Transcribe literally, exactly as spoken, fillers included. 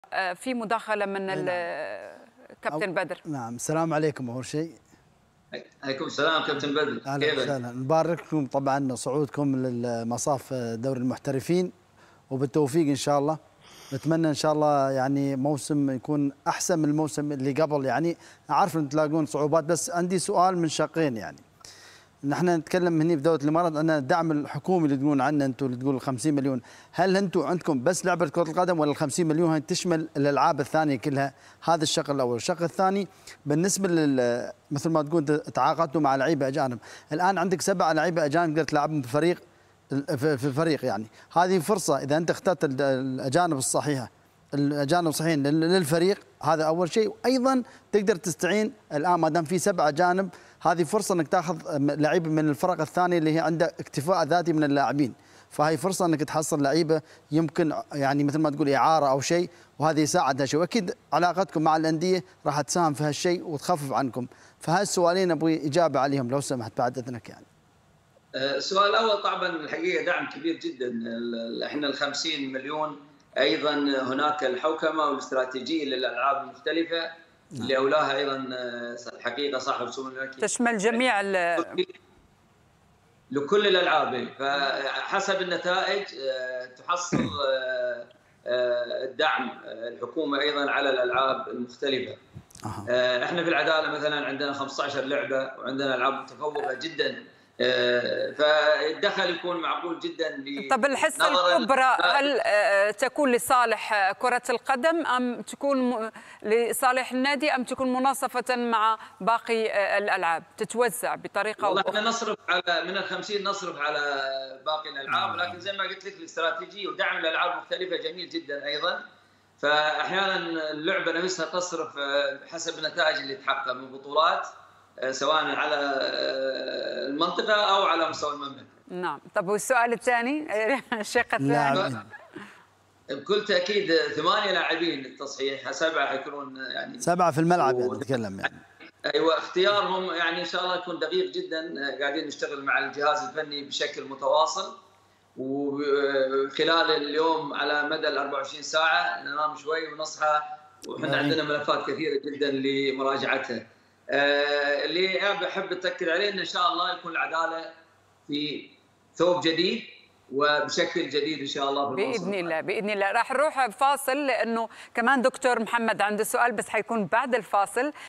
في مداخلة من الكابتن بدر. نعم، السلام عليكم. أول شيء عليكم السلام كابتن بدر، كيفك؟ اهلا، نبارك لكم طبعا صعودكم للمصاف دوري المحترفين وبالتوفيق ان شاء الله. نتمنى ان شاء الله يعني موسم يكون احسن من الموسم اللي قبل. يعني اعرف ان تلاقون صعوبات، بس عندي سؤال من شقين. يعني نحن نتكلم هنا في دوله الامارات ان الدعم الحكومي اللي تقولون عنه انتم، اللي تقول خمسين مليون، هل انتم عندكم بس لعبه كره القدم ولا ال خمسين مليون هاي تشمل الالعاب الثانيه كلها؟ هذا الشق الاول. الشق الثاني بالنسبه لل مثل ما تقول تعاقدتوا مع لعيبه اجانب، الان عندك سبع لعيبه اجانب تقدر تلعبهم في فريق في الفريق. يعني هذه فرصه اذا انت اخترت الاجانب الصحيحه، الاجانب الصحيحين للفريق، هذا اول شيء. وايضا تقدر تستعين الان ما دام في سبع اجانب، هذه فرصه انك تاخذ لعيبه من الفرق الثانيه اللي هي عندها اكتفاء ذاتي من اللاعبين، فهي فرصه انك تحصل لعيبه يمكن يعني مثل ما تقول اعاره او شيء، وهذه يساعد هالشيء. واكيد علاقتكم مع الانديه راح تساهم في هالشيء وتخفف عنكم. فهاي السؤالين ابغي اجابه عليهم لو سمحت بعد اذنك. يعني السؤال الاول طبعا الحقيقه دعم كبير جدا. احنا ال خمسين مليون ايضا هناك الحوكمه والاستراتيجيه للالعاب المختلفه اللي اولاها ايضا الحقيقه صاحب سمو الملكي تشمل جميع لكل الالعاب، فحسب النتائج تحصل الدعم الحكومه ايضا على الالعاب المختلفه. أه. احنا في العداله مثلا عندنا خمسة عشر لعبه وعندنا العاب متفوقه جدا، فالدخل يكون معقول جدا. طب الحصه الكبرى هل تكون لصالح كره القدم ام تكون لصالح النادي ام تكون مناصفه مع باقي الالعاب، تتوزع بطريقه والله احنا نصرف على من ال خمسين نصرف على باقي الالعاب، لكن زي ما قلت لك الاستراتيجيه ودعم الالعاب المختلفه جميل جدا ايضا. فاحيانا اللعبه نفسها تصرف حسب النتائج اللي تحقق من بطولات سواء على المنطقه او على مستوى المملكه. نعم. طب والسؤال الثاني الشق الثاني؟ بكل تاكيد ثمانيه لاعبين التصحيح، سبعه حيكونون يعني سبعه في الملعب يعني نتكلم يعني. ايوه، اختيارهم يعني ان شاء الله يكون دقيق جدا. قاعدين نشتغل مع الجهاز الفني بشكل متواصل، وخلال اليوم على مدى ال أربعة وعشرين ساعه ننام شوي ونصحى وحنا عندنا ملفات كثيره جدا لمراجعتها. آه اللي بحب اتاكد عليه ان ان شاء الله يكون العداله في ثوب جديد وبشكل جديد ان شاء الله باذن الله. باذن الله راح نروح فاصل، لانه كمان دكتور محمد عنده سؤال بس حيكون بعد الفاصل.